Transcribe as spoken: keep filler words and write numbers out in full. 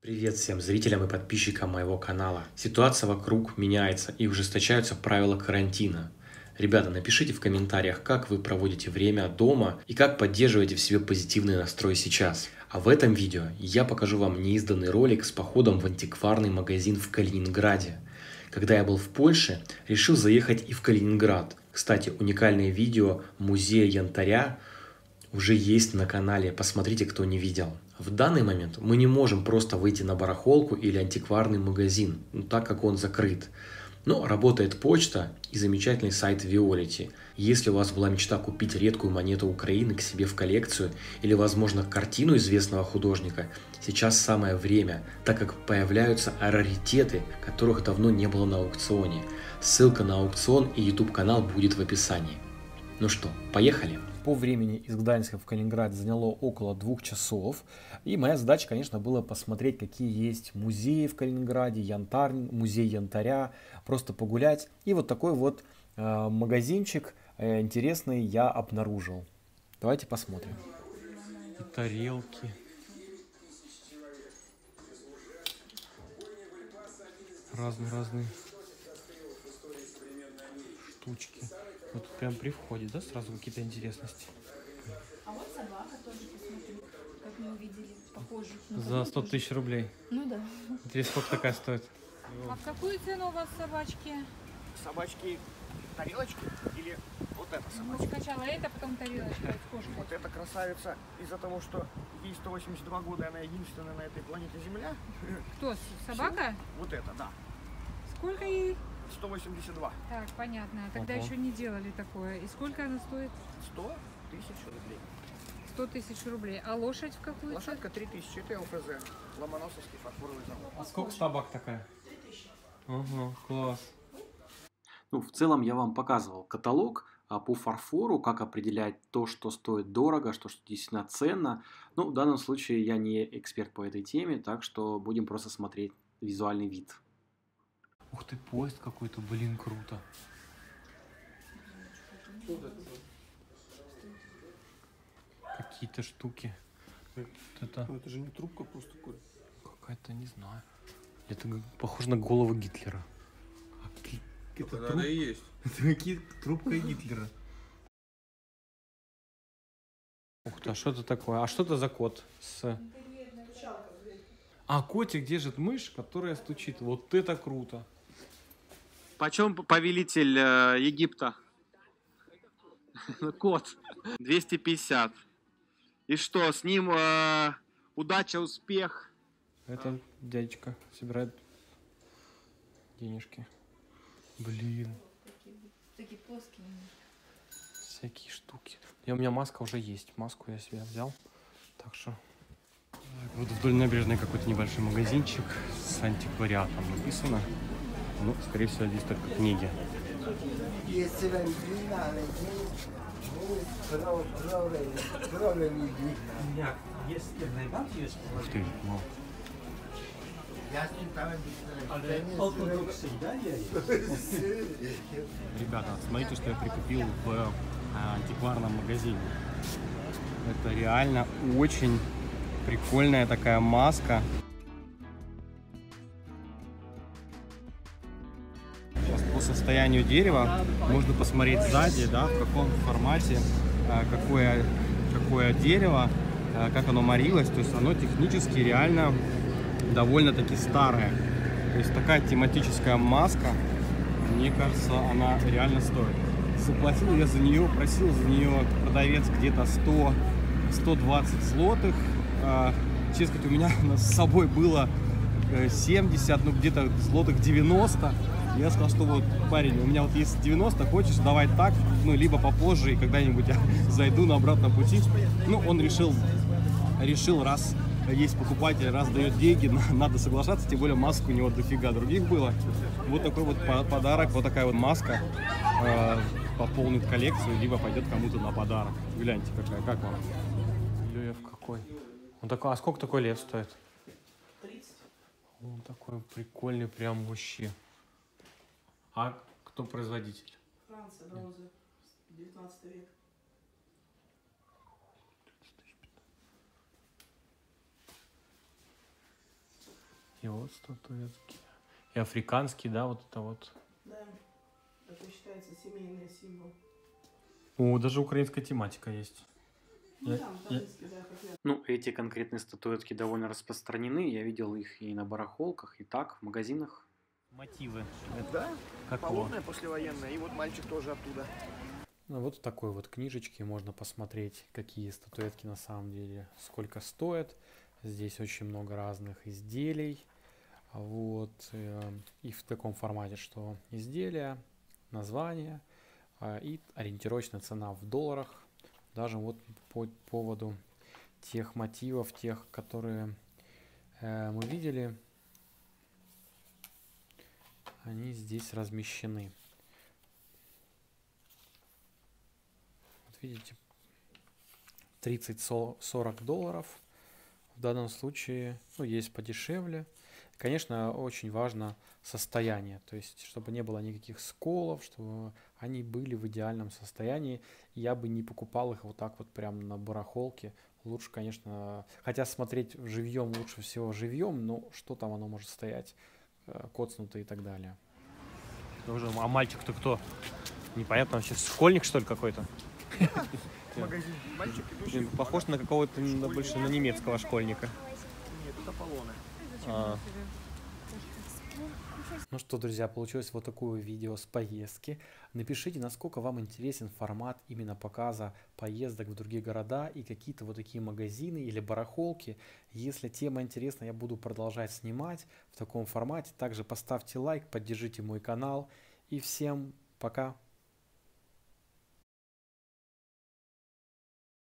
Привет всем зрителям и подписчикам моего канала. Ситуация вокруг меняется и ужесточаются правила карантина. Ребята, напишите в комментариях, как вы проводите время дома и как поддерживаете в себе позитивный настрой сейчас. А в этом видео я покажу вам неизданный ролик с походом в антикварный магазин в Калининграде. Когда я был в Польше, решил заехать и в Калининград. Кстати, уникальное видео музея янтаря уже есть на канале, посмотрите, кто не видел. В данный момент мы не можем просто выйти на барахолку или антикварный магазин, ну, так как он закрыт. Но работает почта и замечательный сайт Виолити. Если у вас была мечта купить редкую монету Украины к себе в коллекцию или, возможно, картину известного художника, сейчас самое время, так как появляются раритеты, которых давно не было на аукционе. Ссылка на аукцион и YouTube канал будет в описании. Ну что, поехали? По времени из Гданьска в Калининград заняло около двух часов. И моя задача, конечно, была посмотреть, какие есть музеи в Калининграде, янтарь, музей янтаря, просто погулять. И вот такой вот э, магазинчик э, интересный я обнаружил. Давайте посмотрим. И тарелки. Разные-разные штучки. Вот прям при входе, да, сразу какие-то интересности. А вот собака тоже, посмотри, как мы увидели, похожую. За сто тысяч рублей. Ну да. Интересно, сколько такая стоит? А в какую цену у вас собачки? Собачки тарелочки или вот эта Ну, собачка? сначала это, потом тарелочка с кошкой. Вот эта красавица из-за того, что ей сто восемьдесят два года, она единственная на этой планете Земля. Кто? Собака? Вот это, да. Сколько ей? сто восемьдесят два. Так, понятно. Тогда Ого. еще не делали такое. И сколько она стоит? сто тысяч рублей. сто тысяч рублей. А лошадь в какую цену? Лошадка три тысячи, это ЛФЗ. Ломоносовский фарфоровый завод. А сколько собак такая? Ага, класс. Ну, в целом я вам показывал каталог а, по фарфору, как определять то, что стоит дорого, что, что действительно ценно. Ну, в данном случае я не эксперт по этой теме, так что будем просто смотреть визуальный вид. Ух ты, поезд какой-то, блин, круто. Какие-то штуки. Вот это Ну, это же не трубка просто такой. какая-то, не знаю. Это г- похоже на голову Гитлера. А ки- это, Это труб- надо и есть. это какие трубка Гитлера. Ух ты, а что это такое? А что это за кот? С... А, котик держит мышь, которая стучит. Вот это круто. Почем повелитель э, Египта? Кот. двести пятьдесят. И что, с ним э, удача, успех? Это дядечка собирает денежки. Блин, Такие плоские. всякие штуки. И у меня маска уже есть. Маску я себе взял. Так что... Вот вдоль набережной какой-то небольшой магазинчик с антиквариатом написано. Ну, скорее всего, здесь только книги. Ух ты, вау. Ребята, смотрите, что я прикупил в э, антикварном магазине. Это реально очень прикольная такая маска. Сейчас по состоянию дерева можно посмотреть сзади, да, в каком формате, э, какое, какое дерево, э, как оно морилось. То есть оно технически реально довольно-таки старая. То есть такая тематическая маска, мне кажется, она реально стоит. Заплатил я за нее, просил за нее продавец где-то сто — сто двадцать злотых. А, честно сказать, у меня с собой было семьдесят, ну где-то злотых девяносто. Я сказал, что вот, парень, у меня вот есть девяносто, хочешь, давай так, ну либо попозже, и когда-нибудь я зайду на обратном пути. Ну, он решил, решил, раз есть покупатель, раз дает деньги, надо соглашаться, тем более масок у него дофига других было. Вот такой вот подарок, вот такая вот маска э, пополнит коллекцию, либо пойдет кому-то на подарок. Гляньте, какая, как вам? Лев какой. Он такой, а сколько такой лев стоит? тридцать. Он такой прикольный, прям вообще. А кто производитель? Франция, бронза, девятнадцатый век. И вот статуэтки. И африканский, да, вот это вот. Да, это считается семейный символ. О, даже украинская тематика есть. Ну, Я- там, я- там, да, как я. Ну, эти конкретные статуэтки довольно распространены. Я видел их и на барахолках, и так, в магазинах. Мотивы. Да, Какого? полотная послевоенная, и вот мальчик тоже оттуда. Ну, вот в такой вот книжечке можно посмотреть, какие статуэтки на самом деле, сколько стоят. Здесь очень много разных изделий. Вот. э, И в таком формате, что изделия, название а, и ориентировочная цена в долларах. Даже вот по поводу тех мотивов, тех, которые э, мы видели, они здесь размещены. Вот видите, тридцать-сорок долларов. В данном случае, ну, есть подешевле. Конечно, очень важно состояние, то есть, чтобы не было никаких сколов, чтобы они были в идеальном состоянии. Я бы не покупал их вот так вот прям на барахолке. Лучше, конечно, хотя смотреть живьем лучше всего живьем, но что там оно может стоять, э, коцнутое и так далее. А мальчик-то кто? Непонятно вообще, школьник что ли какой-то? Магазин. Мальчик, идущий. Похож на какого-то на- больше на немецкого школьника. Нет, это Аполлоны. Зачем А. он себе? Ну что, друзья, получилось вот такое видео с поездки. Напишите, насколько вам интересен формат именно показа поездок в другие города и какие-то вот такие магазины или барахолки. Если тема интересна, я буду продолжать снимать в таком формате. Также поставьте лайк, поддержите мой канал. И всем пока!